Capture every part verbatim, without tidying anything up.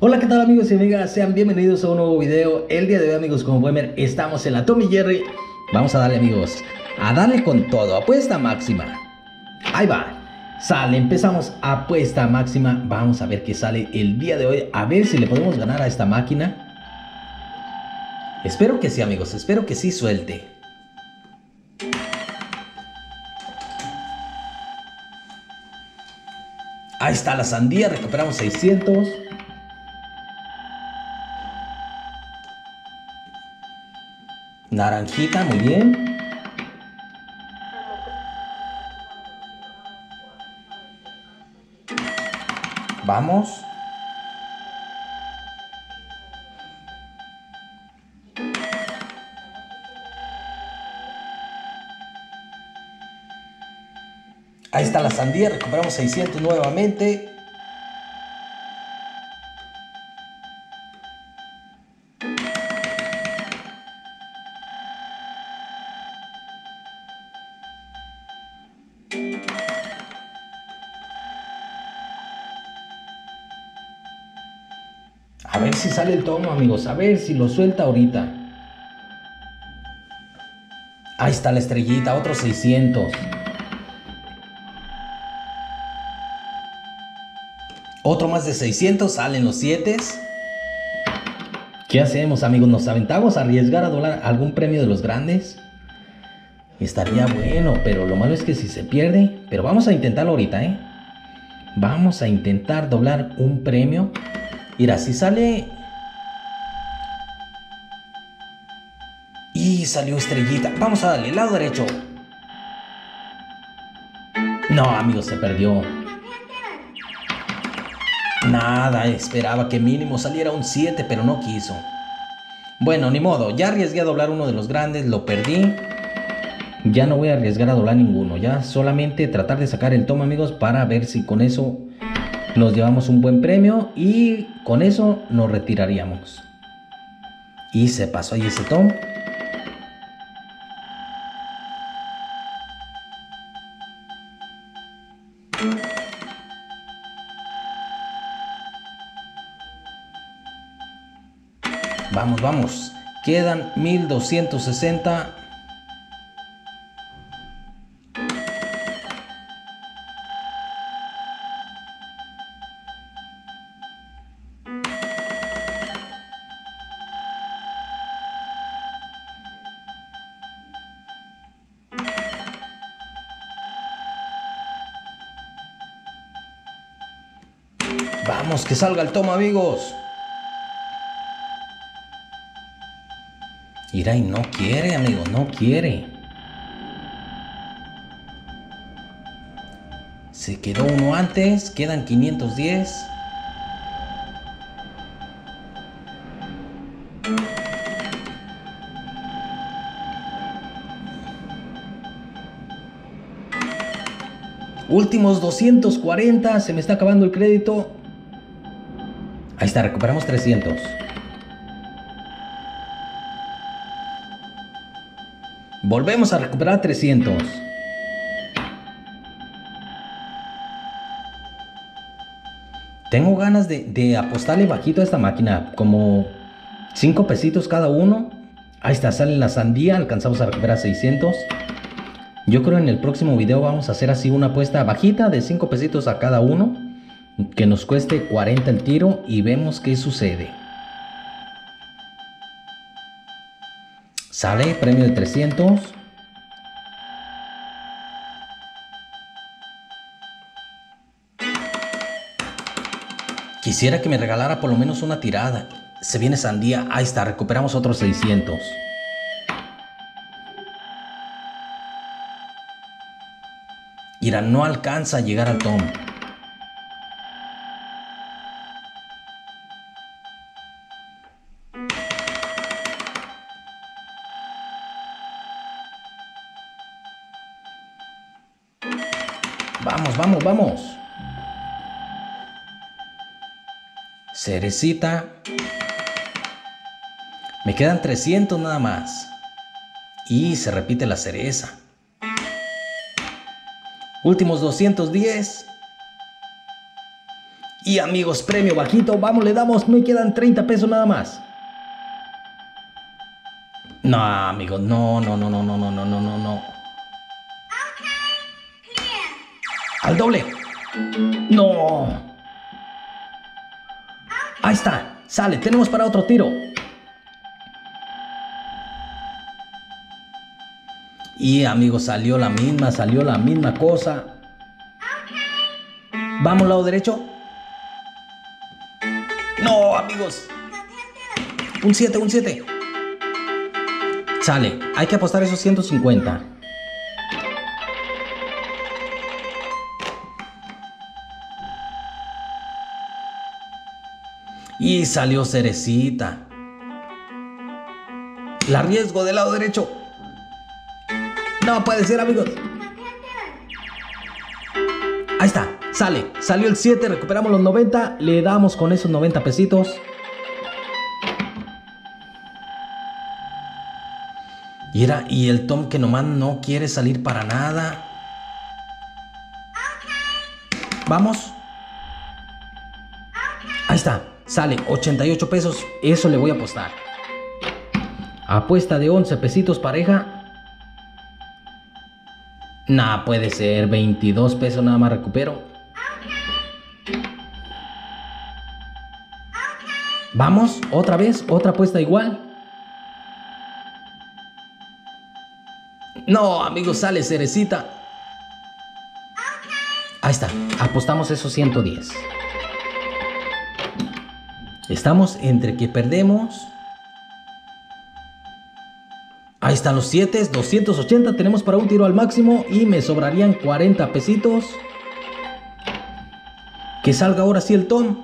Hola, ¿qué tal amigos y amigas? Sean bienvenidos a un nuevo video. El día de hoy, amigos, como pueden ver, estamos en la Tom y Jerry. Vamos a darle, amigos, a darle con todo. Apuesta máxima. Ahí va. Sale, empezamos apuesta máxima. Vamos a ver qué sale el día de hoy. A ver si le podemos ganar a esta máquina. Espero que sí, amigos. Espero que sí suelte. Ahí está la sandía. Recuperamos seiscientos. Naranjita, muy bien. Vamos. Ahí está la sandía, recuperamos seiscientos nuevamente. A ver si sale el tono, amigos, a ver si lo suelta ahorita. Ahí está la estrellita, otros seiscientos. Otro más de seiscientos, salen los siete. ¿Qué hacemos, amigos? ¿Nos aventamos a arriesgar a doblar algún premio de los grandes? Estaría bueno, pero lo malo es que si se pierde. Pero vamos a intentarlo ahorita, ¿eh? Vamos a intentar doblar un premio. Mira, si sale... Y salió estrellita. Vamos a darle, lado derecho. No, amigos, se perdió. Nada, esperaba que mínimo saliera un siete, pero no quiso. Bueno, ni modo, ya arriesgué a doblar uno de los grandes, lo perdí. Ya no voy a arriesgar a doblar ninguno, ya solamente tratar de sacar el tomo, amigos, para ver si con eso nos llevamos un buen premio y con eso nos retiraríamos. Y se pasó ahí ese tomo. Vamos, vamos. Quedan mil doscientos sesenta. Vamos, que salga el tomo, amigos. Mira, y no quiere, amigos, no quiere. Se quedó uno antes, quedan quinientos diez. Últimos doscientos cuarenta, se me está acabando el crédito. Ahí está, recuperamos trescientos. Volvemos a recuperar trescientos. Tengo ganas de, de apostarle bajito a esta máquina, como cinco pesitos cada uno. Ahí está, sale la sandía, alcanzamos a recuperar seiscientos. Yo creo en el próximo video vamos a hacer así una apuesta bajita de cinco pesitos a cada uno, que nos cueste cuarenta el tiro y vemos qué sucede. Sale premio de trescientos. Quisiera que me regalara por lo menos una tirada. Se viene sandía. Ahí está, recuperamos otros seiscientos. Mira, no alcanza a llegar al tomo. Vamos, vamos, vamos. Cerecita. Me quedan trescientos nada más. Y se repite la cereza. Últimos doscientos diez. Y amigos, premio bajito. Vamos, le damos. Me quedan treinta pesos nada más. No, amigos. No, no, no, no, no, no, no, no, no, no. Al doble. No. Ahí está. Sale. Tenemos para otro tiro. Y amigos, salió la misma, salió la misma cosa. Vamos, lado derecho. No, amigos. Un siete, un siete. Sale, hay que apostar esos ciento cincuenta. Y salió cerecita. La arriesgo del lado derecho. No puede ser, amigos. Ahí está, sale, salió el siete, recuperamos los noventa, le damos con esos noventa pesitos. Y era, y el Tom que nomás no quiere salir para nada. Vamos. Ahí está, sale, ochenta y ocho pesos, eso le voy a apostar. Apuesta de once pesitos pareja. Nah, puede ser, veintidós pesos nada más recupero. Vamos, otra vez, otra apuesta igual. No, amigos, sale cerecita. Ahí está, apostamos esos ciento diez. Estamos entre que perdemos. Ahí están los siete, doscientos ochenta, tenemos para un tiro al máximo y me sobrarían cuarenta pesitos. Que salga ahora sí el Tom.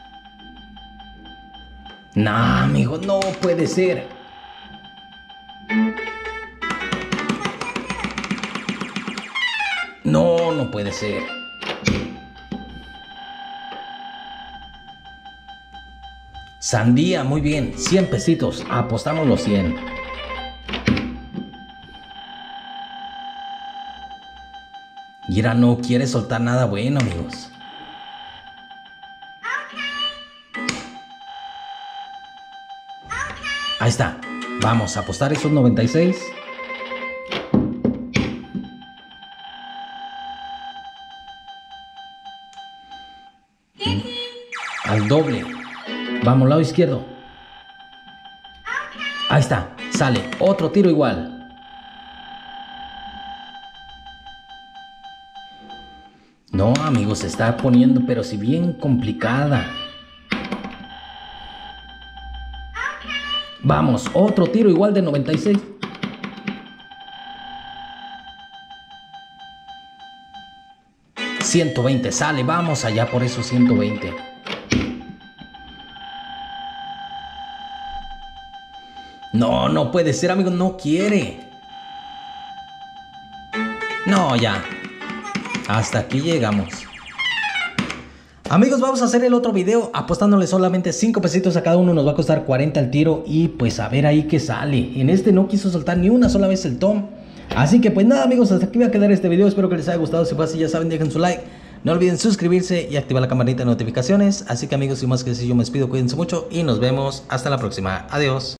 Nah, amigo, no puede ser. No, no puede ser. Sandía, muy bien, cien pesitos, apostamos los cien. Gira no quiere soltar nada bueno, amigos. Ahí está. Vamos a apostar esos noventa y seis. Al doble. Vamos, lado izquierdo. Ahí está. Sale. Otro tiro igual. No, amigos, se está poniendo, pero si bien complicada. Vamos, otro tiro igual de noventa y seis. ciento veinte, sale, vamos allá por esos ciento veinte. No, no puede ser, amigos, no quiere. No, ya. Hasta aquí llegamos. Amigos, vamos a hacer el otro video apostándole solamente cinco pesitos a cada uno. Nos va a costar cuarenta el tiro y pues a ver ahí qué sale. En este no quiso soltar ni una sola vez el Tom. Así que pues nada, amigos, hasta aquí va a quedar este video. Espero que les haya gustado. Si fue así, ya saben, dejen su like. No olviden suscribirse y activar la campanita de notificaciones. Así que amigos, sin más que decir, yo me despido. Cuídense mucho y nos vemos hasta la próxima. Adiós.